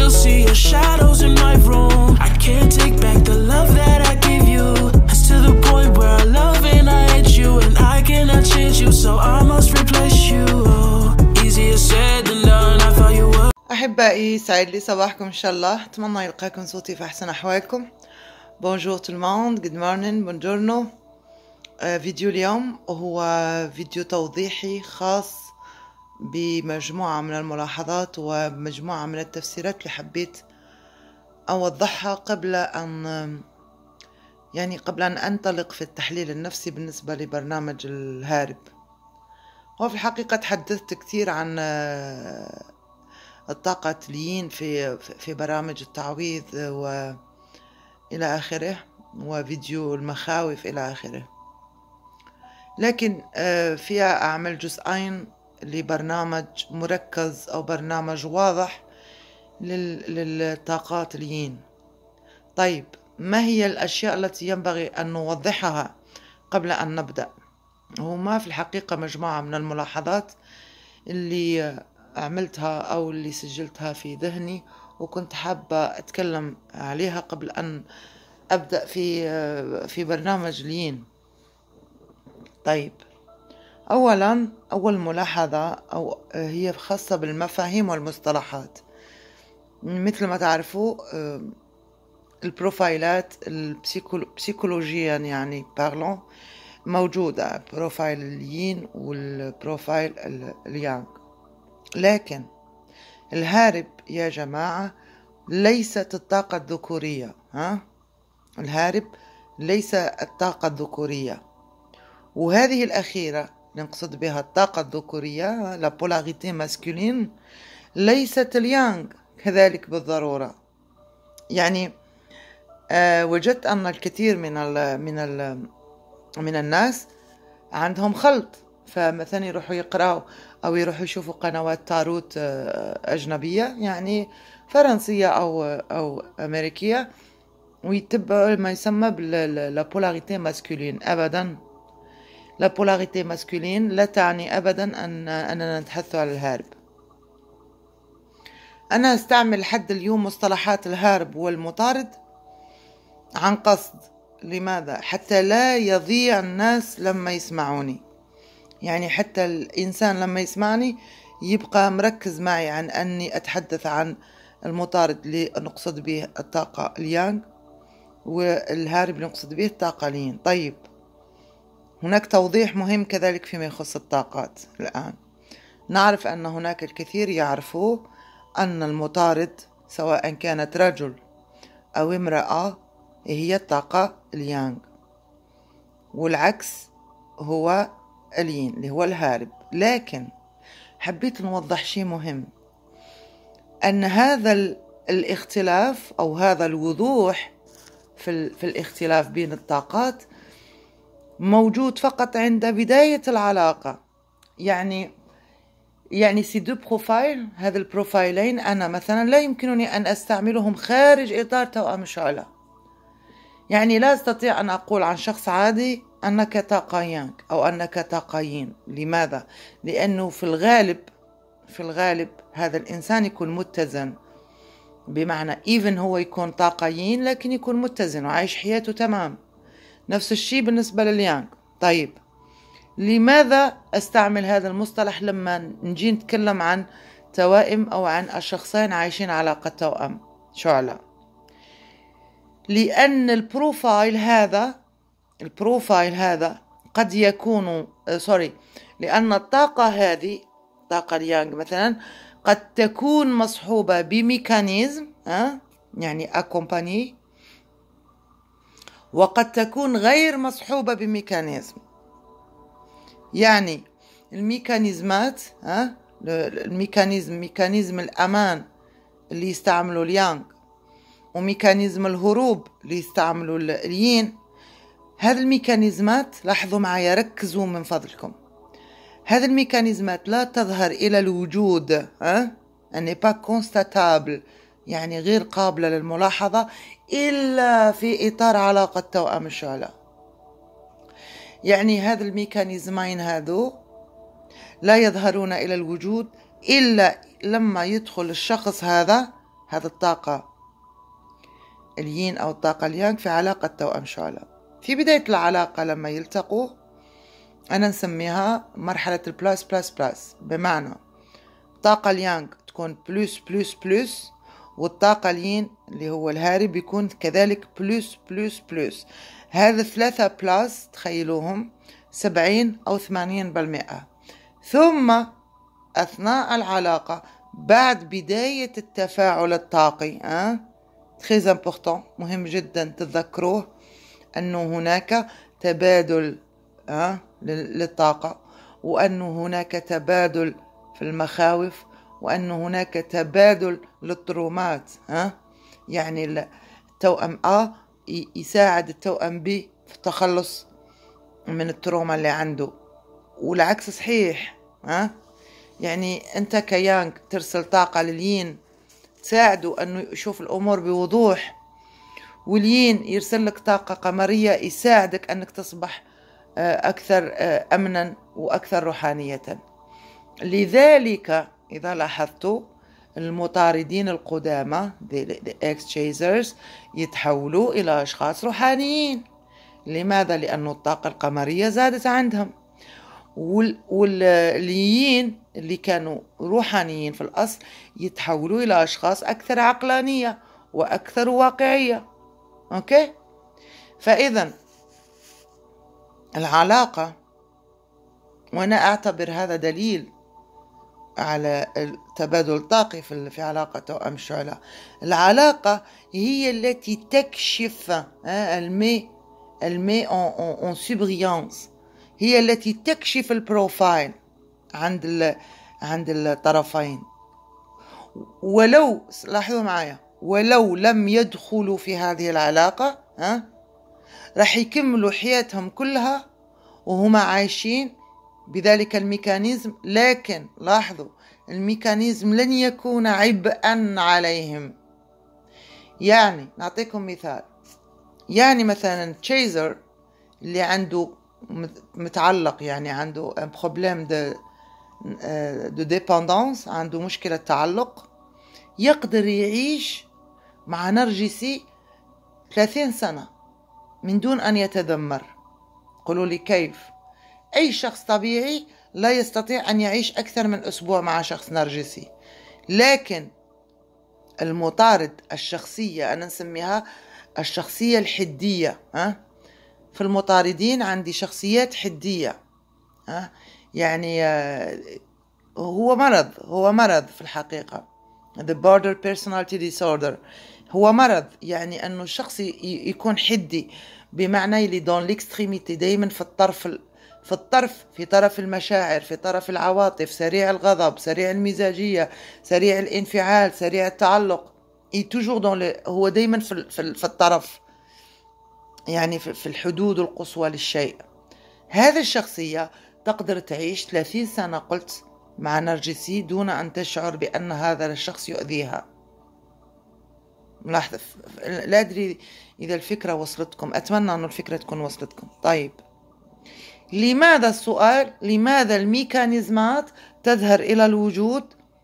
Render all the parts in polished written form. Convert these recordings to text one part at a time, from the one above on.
still see your shadows in my room. I can't take back the love that I gave you. It's to the point where I love and I hate you, and I cannot change you, so I must replace you. Oh, easier said than done. I thought you were. أحبائي، سعيد لي صباحكم إن شاء الله. أتمنى يلقاكم صوتي في أحسن أحوالكم. بونجور تو الموند، جود مورنينغ، بونجورنو. فيديو اليوم هو فيديو توضيحي خاص بمجموعة من الملاحظات ومجموعة من التفسيرات اللي حبيت أوضحها قبل أن أنطلق في التحليل النفسي بالنسبة لبرنامج الهارب. وفي الحقيقة تحدثت كثير عن الطاقة التليين في برامج التعويض وإلى آخره، وفيديو المخاوف إلى آخره، لكن فيها أعمل جزئين لبرنامج مركز أو برنامج واضح للطاقات اليين. طيب، ما هي الأشياء التي ينبغي أن نوضحها قبل أن نبدأ؟ هما في الحقيقة مجموعة من الملاحظات اللي عملتها أو اللي سجلتها في ذهني، وكنت حابة أتكلم عليها قبل أن أبدأ في برنامج اليين. طيب، أول ملاحظة هي خاصة بالمفاهيم والمصطلحات. مثل ما تعرفوا، البروفايلات بسيكولوجيا يعني بارلون موجودة، بروفايل اليين والبروفايل اليانغ، لكن الهارب يا جماعة ليست الطاقة الذكورية. الهارب ليس الطاقة الذكورية، وهذه الأخيرة نقصد بها الطاقة الذكورية، لا بولاريتي ماسكولين، ليست اليانغ كذلك بالضرورة. يعني وجدت أن الكثير من الناس عندهم خلط، فمثلا يروحوا يقرأوا أو يروحوا يشوفوا قنوات تاروت أجنبية، يعني فرنسية أو أمريكية، ويتبعوا ما يسمى لا بولاريتي ماسكولين. أبدا، لا بولاريتي ماسكولين لا تعني أبدا أننا نتحدث عن الهارب. أنا أستعمل لحد اليوم مصطلحات الهارب والمطارد عن قصد. لماذا؟ حتى لا يضيع الناس لما يسمعوني، يعني حتى الإنسان لما يسمعني يبقى مركز معي عن أني أتحدث عن المطارد اللي نقصد به الطاقة اليانغ، والهارب اللي نقصد به الطاقة اليين. طيب، هناك توضيح مهم كذلك فيما يخص الطاقات. الآن نعرف أن هناك الكثير يعرفوا أن المطارد سواء كانت رجل أو امرأة هي الطاقة اليانغ، والعكس هو اليين اللي هو الهارب. لكن حبيت نوضح شيء مهم، أن هذا الاختلاف أو هذا الوضوح في الاختلاف بين الطاقات موجود فقط عند بداية العلاقة. يعني سي دو بروفايل، هذا البروفايلين أنا مثلا لا يمكنني أن أستعملهم خارج إطار توأم الشعلة. يعني لا أستطيع أن أقول عن شخص عادي أنك طاقة يانغ أو أنك طاقة يين. لماذا؟ لأنه في الغالب هذا الإنسان يكون متزن، بمعنى إيفن هو يكون طاقة يين لكن يكون متزن وعايش حياته تمام. نفس الشيء بالنسبة لليانغ. طيب، لماذا أستعمل هذا المصطلح لما نجي نتكلم عن توائم أو عن الشخصين عايشين علاقة توأم شعلة؟ لأن البروفايل هذا قد يكون لأن الطاقة هذه، طاقة اليانغ مثلا، قد تكون مصحوبة بميكانيزم يعني أكومباني، وقد تكون غير مصحوبة بميكانيزم. يعني الميكانيزمات، ميكانيزم الأمان اللي يستعملوا اليانغ، وميكانيزم الهروب اللي يستعملوا اليين. هذه الميكانيزمات، لاحظوا معي، ركزوا من فضلكم، هذه الميكانيزمات لا تظهر إلى الوجود، أني با كونستاتابل، يعني غير قابلة للملاحظة إلا في إطار علاقة توأم الشعلة. يعني هذا الميكانيزمين هذو لا يظهرون إلى الوجود إلا لما يدخل الشخص هذا هذه الطاقة اليين أو الطاقة اليانغ في علاقة توأم شعلة. في بداية العلاقة لما يلتقوا أنا نسميها مرحلة البلاس بلاس بلاس، بمعنى الطاقة اليانغ تكون بلوس بلوس بلوس، والطاقة اليين اللي هو الهارب يكون كذلك بلوس بلوس بلوس. هذا 3 بلاس تخيلوهم 70 أو 80%. ثم أثناء العلاقة بعد بداية التفاعل الطاقي très important، مهم جدا تتذكروه أنه هناك تبادل للطاقة، وأنه هناك تبادل في المخاوف، وأنه هناك تبادل للترومات. يعني التوأم يساعد التوأم B في التخلص من التروما اللي عنده، والعكس صحيح. يعني أنت كيانغ ترسل طاقة لليين تساعده أنه يشوف الأمور بوضوح، واليين يرسل لك طاقة قمرية يساعدك أنك تصبح أكثر أمنا وأكثر روحانية. لذلك إذا لاحظتوا المطاردين القدامى the ex-chasers يتحولوا إلى أشخاص روحانيين. لماذا؟ لأن الطاقة القمرية زادت عندهم، والليين اللي كانوا روحانيين في الأصل يتحولوا إلى أشخاص أكثر عقلانية وأكثر واقعية. أوكي؟ فإذا العلاقة، وأنا أعتبر هذا دليل على التبادل الطاقي في علاقة توأم الشعلة، العلاقة هي التي تكشف المي en surbrillance، هي التي تكشف البروفايل عند الطرفين. ولو لاحظوا معايا، ولو لم يدخلوا في هذه العلاقة راح يكملوا حياتهم كلها وهما عايشين بذلك الميكانيزم، لكن لاحظوا الميكانيزم لن يكون عبئا عليهم. يعني نعطيكم مثال، يعني مثلا تشيزر اللي عنده متعلق، يعني عنده un problème de dépendance، عنده مشكلة تعلق، يقدر يعيش مع نرجسي 30 سنة من دون أن يتذمر. قولوا لي كيف؟ أي شخص طبيعي لا يستطيع أن يعيش أكثر من أسبوع مع شخص نرجسي، لكن المطارد الشخصية أنا نسميها الشخصية الحدية. في المطاردين عندي شخصيات حدية. يعني هو مرض في الحقيقة. The border personality disorder هو مرض، يعني أنه الشخص يكون حدي، بمعنى يلي دون ليكستريميتي، دايما في طرف المشاعر، في طرف العواطف، سريع الغضب، سريع المزاجية، سريع الانفعال، سريع التعلق. هو دايما في الطرف، يعني في الحدود القصوى للشيء. هذه الشخصية تقدر تعيش 30 سنة قلت مع نرجسي دون أن تشعر بأن هذا الشخص يؤذيها. ملاحظة، لا أدري إذا الفكرة وصلتكم، أتمنى أن الفكرة تكون وصلتكم. طيب، لماذا السؤال؟ لماذا الميكانيزمات تظهر إلى الوجود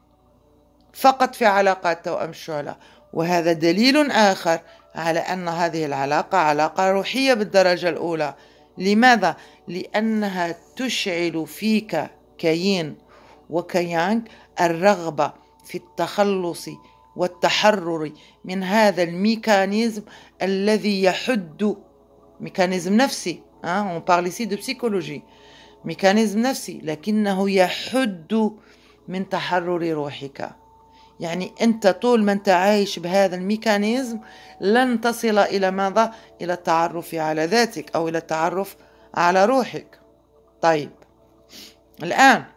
فقط في علاقات توأم الشعلة؟ وهذا دليل آخر على أن هذه العلاقة علاقة روحية بالدرجة الأولى. لماذا؟ لأنها تشعل فيك كيين وكيانغ الرغبة في التخلص والتحرر من هذا الميكانيزم الذي يحد، ميكانيزم نفسي. on parle ici de psychologie، ميكانيزم نفسي، لكنه يحد من تحرر روحك. يعني أنت طول ما أنت عايش بهذا الميكانيزم لن تصل إلى ماذا؟ إلى التعرف على ذاتك أو إلى التعرف على روحك. طيب، الآن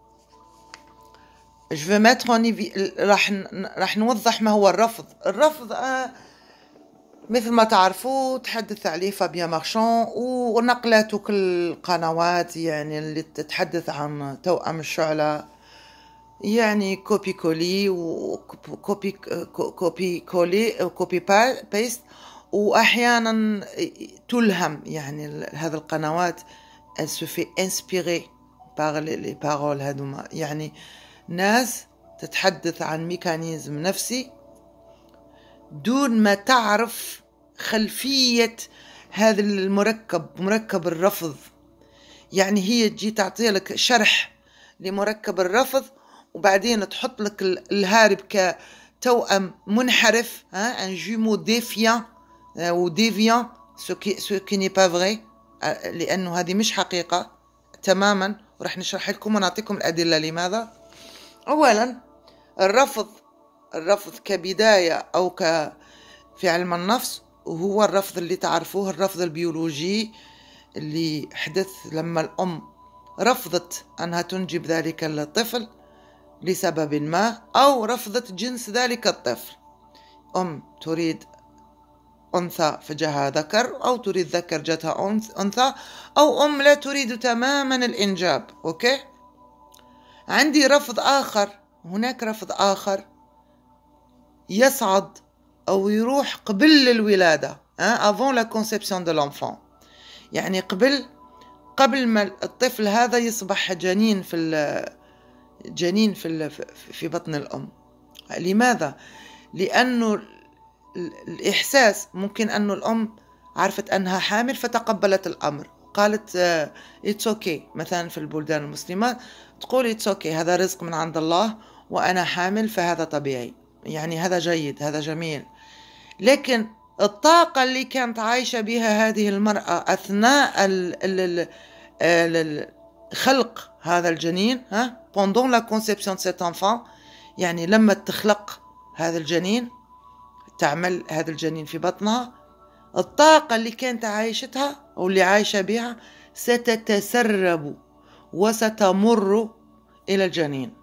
راح نوضح ما هو الرفض. الرفض مثل ما تعرفوا تحدث عليه فابيان مارشان ونقلته كل القنوات، يعني اللي تتحدث عن توأم الشعلة، يعني كوبي كولي وكوبي بايست، وأحيانا تلهم. يعني هذه القنوات se fait inspirer par les paroles هذوما، يعني ناس تتحدث عن ميكانيزم نفسي دون ما تعرف خلفية هذا المركب، مركب الرفض. يعني هي تجي تعطي لك شرح لمركب الرفض، وبعدين تحط لك الهارب كتوأم منحرف، ان جومو ديفيان او ديفيان، سو كي ني با فغي، لانه هذه مش حقيقة تماما. وراح نشرح لكم ونعطيكم الأدلة لماذا. اولا الرفض كبداية او في علم النفس وهو الرفض اللي تعرفوه، الرفض البيولوجي اللي حدث لما الأم رفضت أنها تنجب ذلك الطفل لسبب ما، أو رفضت جنس ذلك الطفل. أم تريد أنثى فجاءها ذكر، أو تريد ذكر جاتها أنثى، أو أم لا تريد تماما الإنجاب. أوكي، عندي رفض آخر، هناك رفض آخر يصعد أو يروح قبل الولادة، avant la conception de l'enfant، يعني قبل ما الطفل هذا يصبح جنين في بطن الأم. لماذا؟ لأنه الإحساس ممكن أنه الأم عرفت أنها حامل فتقبلت الأمر، قالت it's okay. مثلا في البلدان المسلمة تقول it's okay، هذا رزق من عند الله وأنا حامل فهذا طبيعي، يعني هذا جيد، هذا جميل. لكن الطاقة اللي كانت عايشة بها هذه المرأة أثناء خلق هذا الجنين، pendant la conception de cet enfant، يعني لما تخلق هذا الجنين، تعمل هذا الجنين في بطنها، الطاقة اللي كانت عايشتها أو اللي عايشة بها ستتسرب وستمر إلى الجنين.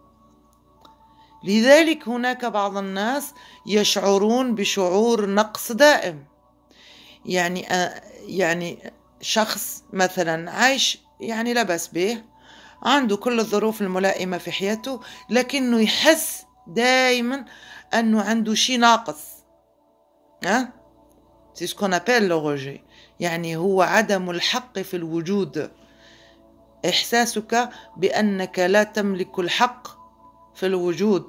لذلك هناك بعض الناس يشعرون بشعور نقص دائم، يعني شخص مثلا عايش يعني لا بأس به، عنده كل الظروف الملائمة في حياته، لكنه يحس دائما أنه عنده شيء ناقص. c'est ce qu'on appelle le rejet، يعني هو عدم الحق في الوجود، إحساسك بأنك لا تملك الحق في الوجود.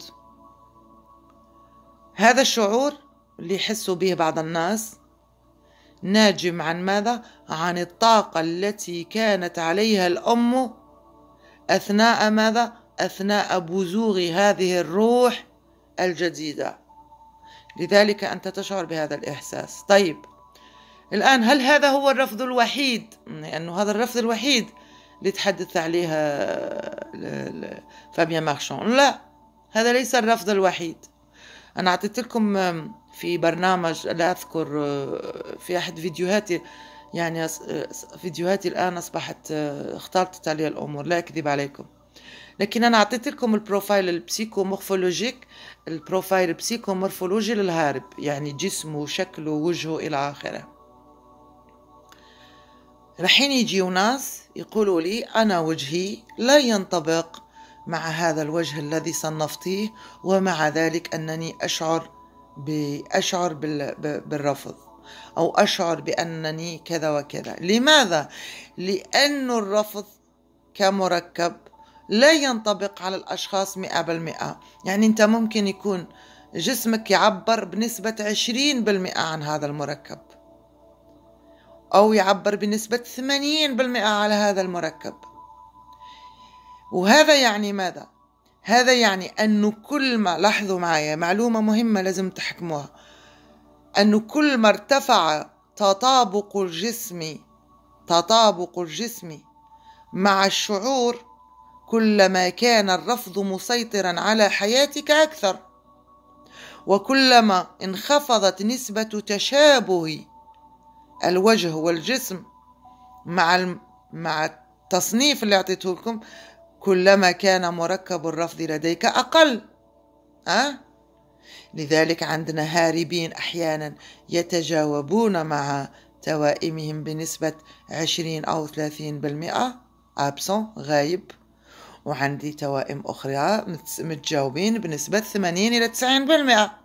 هذا الشعور اللي يحسوا به بعض الناس ناجم عن ماذا؟ عن الطاقة التي كانت عليها الأم أثناء ماذا؟ أثناء بزوغ هذه الروح الجديدة. لذلك أنت تشعر بهذا الإحساس. طيب الآن هل هذا هو الرفض الوحيد؟ لأنه هذا الرفض الوحيد اللي تحدث عليها فابيان مارشون. لا، هذا ليس الرفض الوحيد. أنا أعطيت لكم في برنامج، لا أذكر، في أحد فيديوهاتي، يعني فيديوهاتي الآن أصبحت اختلطت عليها الأمور، لا أكذب عليكم، لكن أنا أعطيت لكم البروفايل البسيكومورفولوجيك، البروفايل البسيكومورفولوجي للهارب، يعني جسمه، شكله، وجهه إلى آخره. رحين يجيوا ناس يقولوا لي أنا وجهي لا ينطبق مع هذا الوجه الذي صنفتيه، ومع ذلك أنني أشعر بالرفض، أو أشعر بأنني كذا وكذا. لماذا؟ لأن الرفض كمركب لا ينطبق على الأشخاص 100%. يعني أنت ممكن يكون جسمك يعبر بنسبة 20% عن هذا المركب، أو يعبر بنسبة 80% على هذا المركب. وهذا يعني ماذا؟ هذا يعني أنه كل ما، لاحظوا معايا معلومة مهمة لازم تحكموها، أنه كل ما ارتفع تطابق الجسم مع الشعور، كلما كان الرفض مسيطرا على حياتك أكثر، وكلما انخفضت نسبة تشابه الوجه والجسم مع التصنيف اللي أعطيته لكم، كلما كان مركب الرفض لديك أقل. لذلك عندنا هاربين أحيانا يتجاوبون مع توائمهم بنسبة 20 أو 30% أبسون، غايب، وعندي توائم أخرى متجاوبين بنسبة 80 إلى 90%.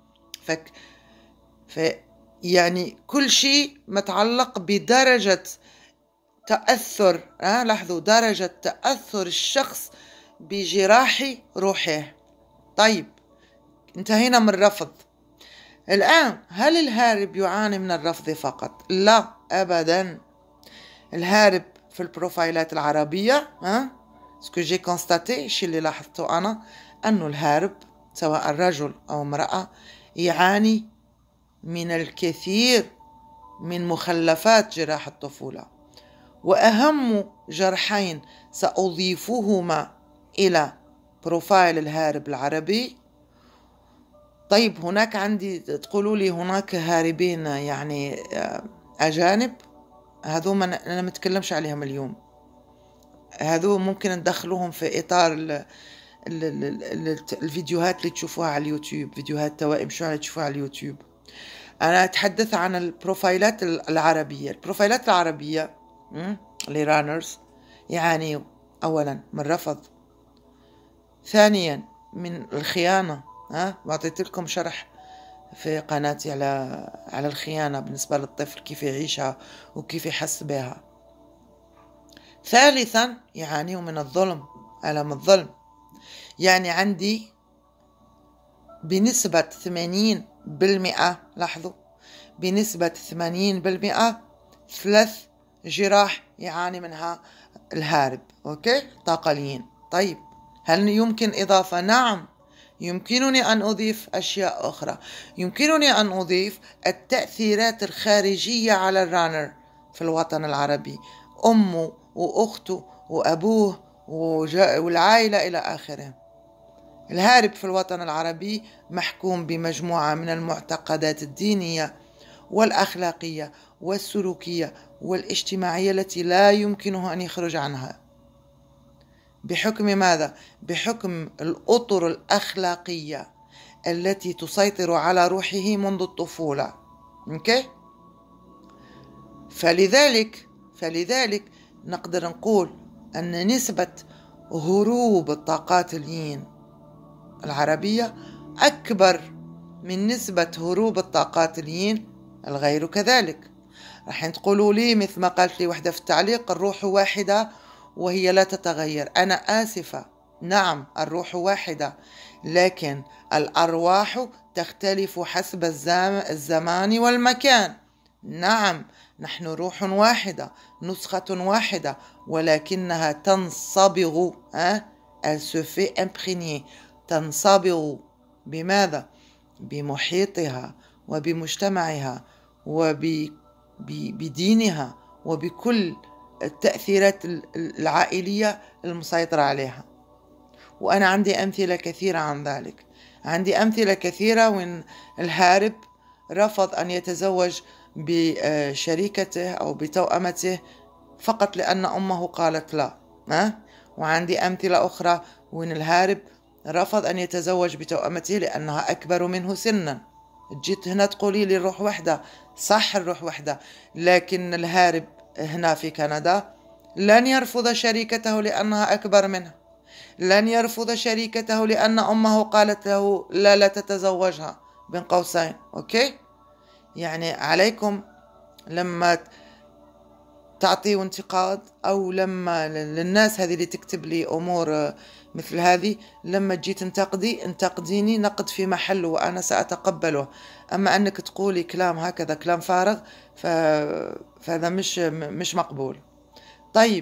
يعني كل شيء متعلق بدرجة تأثر، لاحظوا درجة تأثر الشخص بجراح روحه. طيب انتهينا من الرفض. الآن هل الهارب يعاني من الرفض فقط؟ لا أبدا. الهارب في البروفايلات العربية سكو جي كونستاتي، الشي اللي لاحظته أنا أنه الهارب سواء رجل أو امرأة يعاني من الكثير من مخلفات جراح الطفولة، وأهم جرحين سأضيفهما إلى بروفايل الهارب العربي. طيب هناك عندي تقولوا لي هناك هاربين يعني أجانب، هذو أنا متكلمش عليهم اليوم، هذو ممكن ندخلوهم في إطار الفيديوهات اللي تشوفوها على اليوتيوب، فيديوهات توائم شو اللي تشوفوها على اليوتيوب. أنا أتحدث عن البروفايلات العربية. البروفايلات العربية لرانرز يعاني أولا من رفض، ثانيا من الخيانة. وأعطيت لكم شرح في قناتي على الخيانة بالنسبة للطفل، كيف يعيشها وكيف يحس بها. ثالثا يعانيوا من الظلم، ألم الظلم. يعني عندي بنسبة 80%، لاحظوا، بنسبة 80% 3 جراح يعاني منها الهارب. أوكي، طاقليين. طيب هل يمكن إضافة؟ نعم، يمكنني أن أضيف أشياء أخرى. يمكنني أن أضيف التأثيرات الخارجية على الرانر في الوطن العربي، أمه وأخته وأبوه والعائلة إلى آخره. الهارب في الوطن العربي محكوم بمجموعة من المعتقدات الدينية والأخلاقية والسلوكية والاجتماعية التي لا يمكنه أن يخرج عنها. بحكم ماذا؟ بحكم الأطر الأخلاقية التي تسيطر على روحه منذ الطفولة. أوكي؟ فلذلك نقدر نقول أن نسبة هروب الطاقاتيين العربية أكبر من نسبة هروب الطاقاتيين الغير كذلك. راح تقولوا لي مثل ما قالت لي وحدة في التعليق، الروح واحدة وهي لا تتغير. أنا آسفة، نعم الروح واحدة، لكن الأرواح تختلف حسب الزمان والمكان. نعم نحن روح واحدة، نسخة واحدة، ولكنها تنصبغ تنصبغ بماذا؟ بمحيطها وبمجتمعها وبدينها وبكل التأثيرات العائلية المسيطرة عليها. وأنا عندي أمثلة كثيرة عن ذلك، عندي أمثلة كثيرة وإن الهارب رفض أن يتزوج بشريكته أو بتوأمته فقط لأن أمه قالت لا. وعندي أمثلة أخرى وإن الهارب رفض أن يتزوج بتوأمته لأنها أكبر منه سنا. جيت هنا تقولي لي الروح وحدة، صح الروح وحدة، لكن الهارب هنا في كندا لن يرفض شريكته لأنها أكبر منه، لن يرفض شريكته لأن أمه قالت له لا تتزوجها بين قوسين. أوكي، يعني عليكم لما تعطيوا انتقاد أو لما للناس هذه اللي تكتب لي أمور مثل هذه، لما تجي انتقديني نقد في محله وأنا سأتقبله. أما أنك تقولي كلام هكذا كلام فارغ فهذا مش مقبول. طيب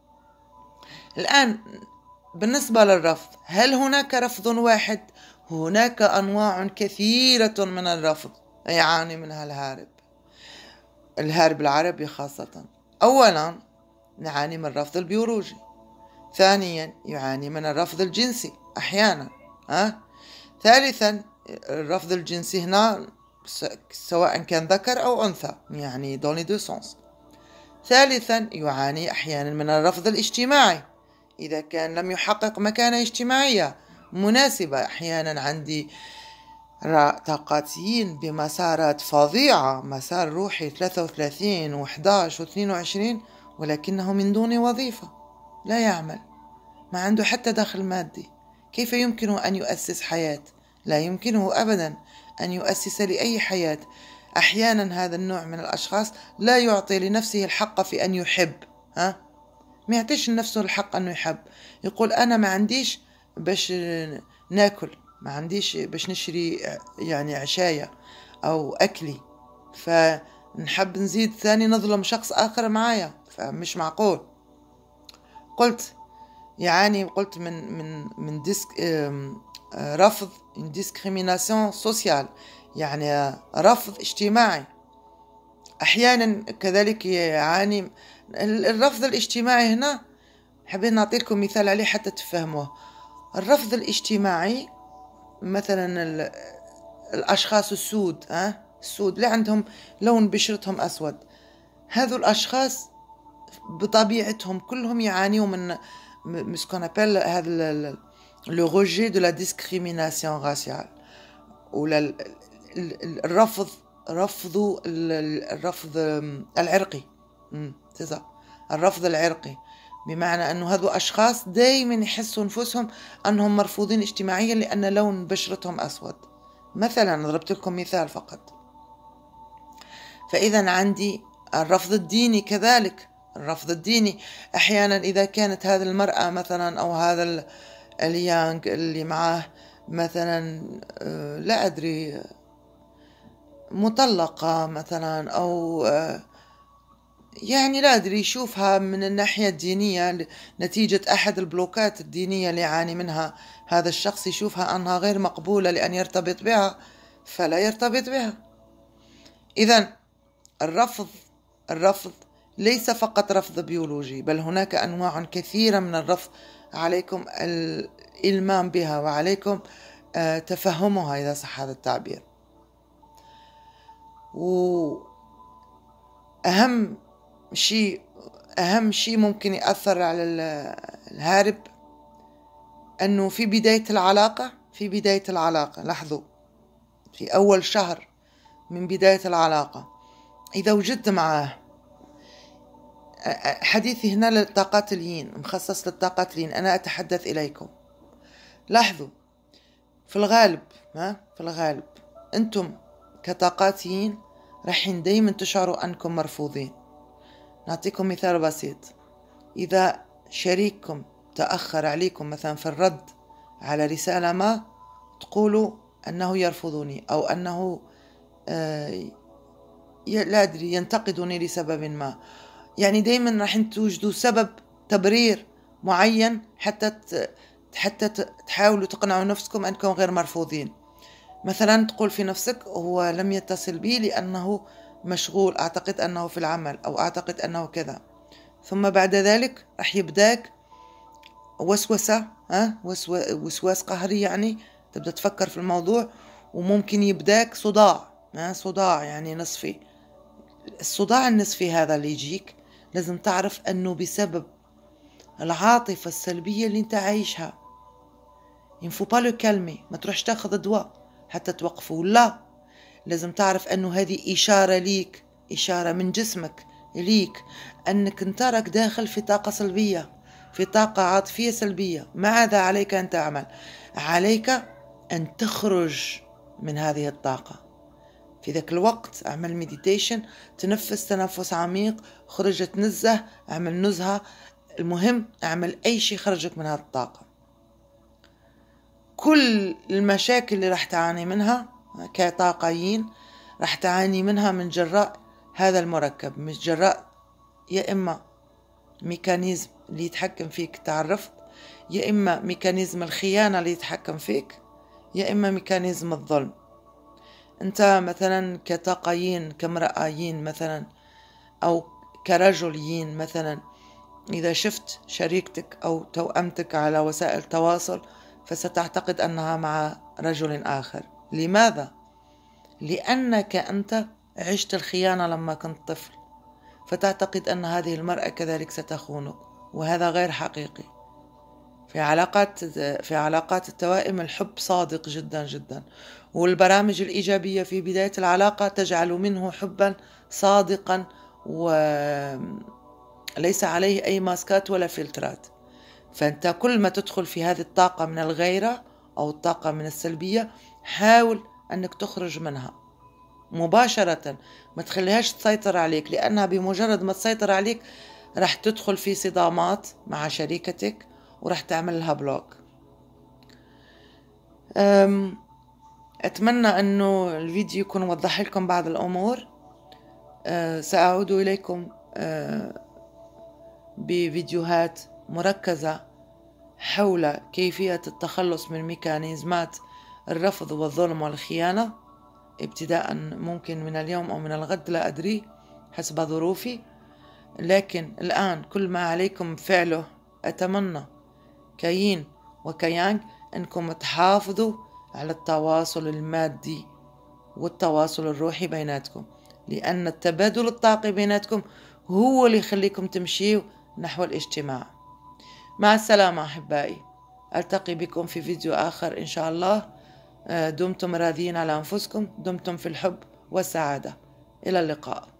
الآن بالنسبة للرفض، هل هناك رفض واحد؟ هناك أنواع كثيرة من الرفض يعاني منها الهارب العربي خاصة. أولا نعاني من الرفض البيولوجي، ثانيا يعاني من الرفض الجنسي أحيانا، ثالثا الرفض الجنسي هنا سواء كان ذكر أو أنثى، يعني دوني دو سونس. ثالثا يعاني أحيانا من الرفض الاجتماعي إذا كان لم يحقق مكانة اجتماعية مناسبة. أحيانا عندي طاقاتيين بمسارات فظيعة، مسار روحي 33 و11 و22، ولكنه من دون وظيفة، لا يعمل، ما عنده حتى دخل مادي. كيف يمكنه أن يؤسس حياة؟ لا يمكنه أبدا أن يؤسس لأي حياة. أحيانا هذا النوع من الأشخاص لا يعطي لنفسه الحق في أن يحب، ما يعطيش لنفسه الحق أنه يحب. يقول أنا ما عنديش باش ناكل، ما عنديش باش نشري يعني عشاية، أو أكلي، فنحب نزيد ثاني نظلم شخص آخر معايا، فمش معقول. قلت قلت من رفض discrimination سوسيال، يعني رفض اجتماعي. أحيانا كذلك يعاني الرفض الاجتماعي. هنا حابين نعطي لكم مثال عليه حتى تفهموه. الرفض الاجتماعي مثلا الأشخاص السود، السود اللي عندهم لون بشرتهم أسود، هذو الأشخاص بطبيعتهم كلهم يعانيوا من مسكون أبل هذا لو روجي دو لا ديسكريميناسيون راسيال، ولا الرفض العرقي. الرفض العرقي بمعنى أنه هذو أشخاص دايما يحسوا نفسهم أنهم مرفوضين اجتماعيا لأن لون بشرتهم أسود. مثلا ضربت لكم مثال فقط. فإذا عندي الرفض الديني كذلك. الرفض الديني أحيانا إذا كانت هذه المرأة مثلا أو هذا اليانغ اللي معاه مثلا لا أدري مطلقة مثلا أو لا أدري يشوفها من الناحية الدينية نتيجة أحد البلوكات الدينية اللي يعاني منها هذا الشخص، يشوفها أنها غير مقبولة لأن يرتبط بها فلا يرتبط بها. إذن الرفض ليس فقط رفض بيولوجي، بل هناك أنواع كثيرة من الرفض، عليكم الإلمام بها وعليكم تفهمها إذا صح هذا التعبير. وأهم شيء ممكن يأثر على الهارب أنه في بداية العلاقة لاحظوا في أول شهر من بداية العلاقة إذا وجدت معاه، حديثي هنا للطاقات اليين، مخصص للطاقات اليين، أنا أتحدث إليكم. لاحظوا في الغالب أنتم كطاقاتيين رايحين دايما تشعروا أنكم مرفوضين. نعطيكم مثال بسيط. إذا شريككم تأخر عليكم مثلا في الرد على رسالة ما، تقولوا أنه يرفضني أو أنه لا أدري ينتقدني لسبب ما. دايما راح توجدوا سبب تبرير معين حتى تحاولوا تقنعوا نفسكم أنكم غير مرفوضين. مثلا تقول في نفسك هو لم يتصل بي لأنه مشغول، أعتقد أنه في العمل، أو أعتقد أنه كذا. ثم بعد ذلك راح يبداك وسوسة، وسواس قهري، تبدأ تفكر في الموضوع، وممكن يبداك صداع نصفي. الصداع النصفي هذا اللي يجيك لازم تعرف أنه بسبب العاطفة السلبية اللي انت عايشها. ينفو بالو كلمي، ما تروحش تاخذ دواء حتى توقفه، لا، لازم تعرف أنه هذه إشارة ليك، إشارة من جسمك ليك أنك انت راك داخل في طاقة سلبية، في طاقة عاطفية سلبية. ماذا عليك أن تعمل؟ عليك أن تخرج من هذه الطاقة. في ذاك الوقت اعمل ميديتيشن، تنفس عميق، خرج تنزه، اعمل نزهة، المهم اعمل أي شيء خرجك من هذه الطاقة. كل المشاكل اللي راح تعاني منها كطاقيين راح تعاني منها من جراء هذا المركب، من جراء يا إما ميكانيزم اللي يتحكم فيك تعرفت، يا إما ميكانيزم الخيانة اللي يتحكم فيك، يا إما ميكانيزم الظلم. أنت مثلا كطاقيين كامرأيين مثلا أو كرجليين مثلا، إذا شفت شريكتك أو توأمتك على وسائل التواصل فستعتقد أنها مع رجل آخر. لماذا؟ لأنك أنت عشت الخيانة لما كنت طفل، فتعتقد أن هذه المرأة كذلك ستخونك، وهذا غير حقيقي. في علاقات التوائم الحب صادق جدا جدا، والبرامج الإيجابية في بداية العلاقة تجعل منه حبا صادقا وليس عليه أي ماسكات ولا فلترات. فأنت كل ما تدخل في هذه الطاقة من الغيرة أو الطاقة من السلبية، حاول أنك تخرج منها مباشرة، ما تخليهاش تسيطر عليك، لأنها بمجرد ما تسيطر عليك راح تدخل في صدامات مع شريكتك وراح تعمل لها بلوك. أتمنى أنه الفيديو يكون وضح لكم بعض الأمور. سأعود إليكم بفيديوهات مركزة حول كيفية التخلص من ميكانيزمات الرفض والظلم والخيانة، ابتداء ممكن من اليوم أو من الغد، لا أدري حسب ظروفي. لكن الآن كل ما عليكم فعله، أتمنى كيين وكيانج أنكم تحافظوا على التواصل المادي والتواصل الروحي بيناتكم، لأن التبادل الطاقي بيناتكم هو اللي يخليكم تمشيوا نحو الاجتماع. مع السلامة أحبائي، ألتقي بكم في فيديو آخر إن شاء الله. دمتم راضيين على أنفسكم، دمتم في الحب والسعادة. إلى اللقاء.